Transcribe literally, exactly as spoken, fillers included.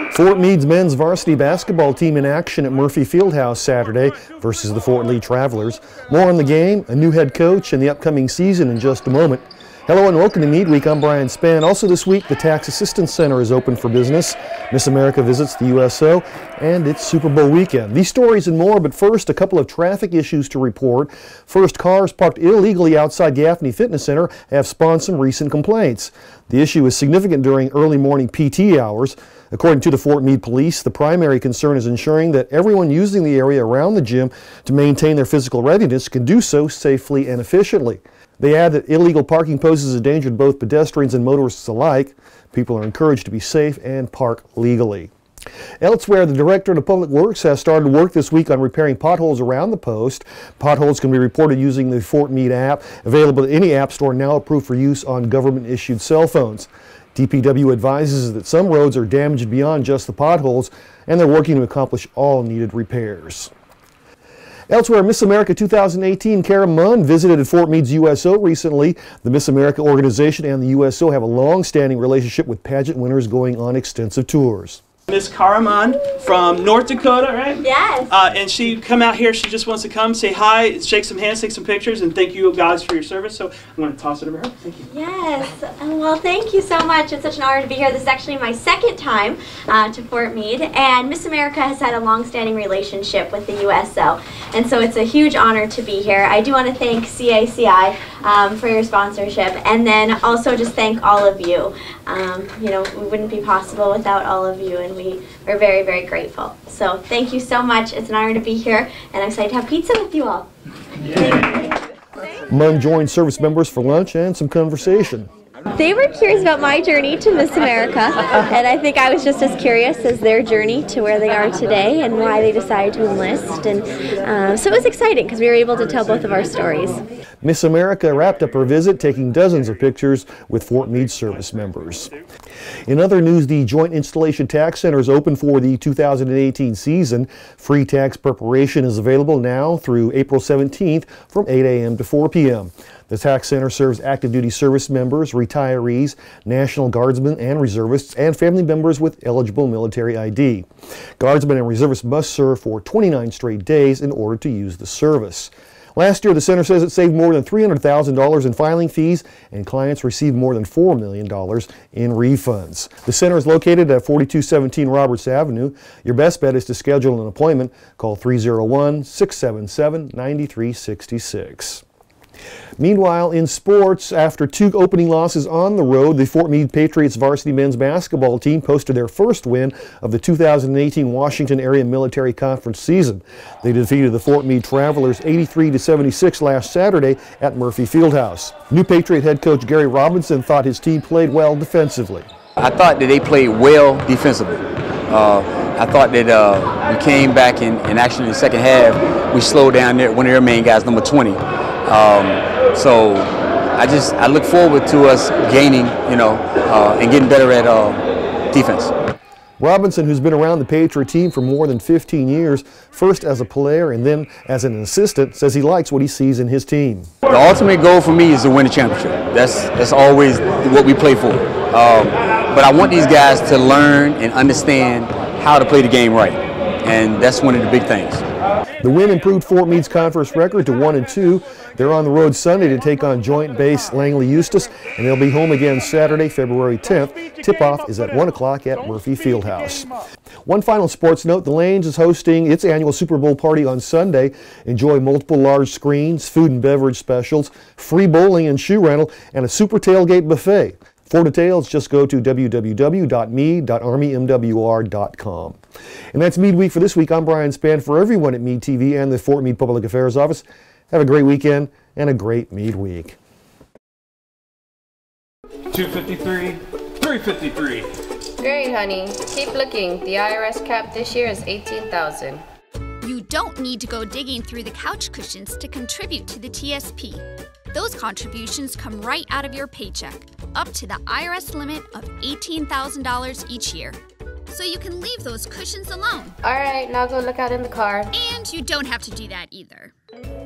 Fort Meade's men's varsity basketball team in action at Murphy Fieldhouse Saturday versus the Fort Lee Travelers. More on the game, a new head coach, and the upcoming season in just a moment. Hello and welcome to Meade Week. I'm Brian Spann. Also this week, the Tax Assistance Center is open for business. Miss America visits the U S O, and it's Super Bowl weekend. These stories and more, but first, a couple of traffic issues to report. First, cars parked illegally outside Gaffney Fitness Center have spawned some recent complaints. The issue is significant during early morning P T hours. According to the Fort Meade Police, the primary concern is ensuring that everyone using the area around the gym to maintain their physical readiness can do so safely and efficiently. They add that illegal parking poses a danger to both pedestrians and motorists alike. People are encouraged to be safe and park legally. Elsewhere, the Director of Public Works has started work this week on repairing potholes around the post. Potholes can be reported using the Fort Meade app, available at any app store, now approved for use on government-issued cell phones. D P W advises that some roads are damaged beyond just the potholes, and they're working to accomplish all needed repairs. Elsewhere, Miss America two thousand eighteen, Kara Munn visited at Fort Meade's U S O recently. The Miss America organization and the U S O have a long-standing relationship with pageant winners going on extensive tours. Miss Kara Munn from North Dakota, right? Yes. Uh, and she come out here, she just wants to come, say hi, shake some hands, take some pictures, and thank you guys for your service. So I'm going to toss it over to her. Thank you. Yes. Well, thank you so much. It's such an honor to be here. This is actually my second time uh, to Fort Meade, and Miss America has had a long-standing relationship with the U S O, and so it's a huge honor to be here. I do want to thank C A C I um, for your sponsorship, and then also just thank all of you. Um, you know, it wouldn't be possible without all of you, and we are very, very grateful. So thank you so much. It's an honor to be here, and I'm excited to have pizza with you all. Yeah. Munn joined service members for lunch and some conversation. They were curious about my journey to Miss America, and I think I was just as curious as their journey to where they are today and why they decided to enlist. And uh, so it was exciting because we were able to tell both of our stories. Miss America wrapped up her visit taking dozens of pictures with Fort Meade service members. In other news, the Joint Installation Tax Center is open for the two thousand eighteen season. Free tax preparation is available now through April seventeenth from eight A M to four P M The Tax Center serves active duty service members, retirees, National Guardsmen and reservists, and family members with eligible military I D. Guardsmen and reservists must serve for twenty-nine straight days in order to use the service. Last year, the center says it saved more than three hundred thousand dollars in filing fees, and clients received more than four million dollars in refunds. The center is located at forty-two seventeen Roberts Avenue. Your best bet is to schedule an appointment. Call three oh one, six seven seven, nine three six six. Meanwhile, in sports, after two opening losses on the road, the Fort Meade Patriots varsity men's basketball team posted their first win of the two thousand eighteen Washington Area Military Conference season. They defeated the Fort Meade Travelers eighty-three to seventy-six last Saturday at Murphy Fieldhouse. New Patriot head coach Gary Robinson thought his team played well defensively. I thought that they played well defensively. Uh, I thought that uh, we came back and, and actually in the second half we slowed down their, one of their main guys, number twenty. Um, so I just I look forward to us gaining, you know, uh, and getting better at uh, defense. Robinson, who's been around the Patriot team for more than fifteen years, first as a player and then as an assistant, says he likes what he sees in his team. The ultimate goal for me is to win a championship. That's that's always what we play for. Um, but I want these guys to learn and understand how to play the game right, and that's one of the big things. The win improved Fort Meade's conference record to one and two. They're on the road Sunday to take on joint base Langley Eustis, and they'll be home again Saturday, February tenth. Tip-off is at one o'clock at Murphy Fieldhouse. One final sports note, the Lanes is hosting its annual Super Bowl party on Sunday. Enjoy multiple large screens, food and beverage specials, free bowling and shoe rental, and a super tailgate buffet. For details, just go to w w w dot meade dot army m w r dot com. And that's Meade Week for this week. I'm Brian Spann. For everyone at Meade T V and the Fort Meade Public Affairs Office, have a great weekend and a great Meade Week. two fifty-three, three fifty-three. Great, honey. Keep looking. The I R S cap this year is eighteen thousand dollars. You don't need to go digging through the couch cushions to contribute to the T S P. Those contributions come right out of your paycheck, up to the I R S limit of eighteen thousand dollars each year. So you can leave those cushions alone. All right, now go look out in the car. And you don't have to do that either.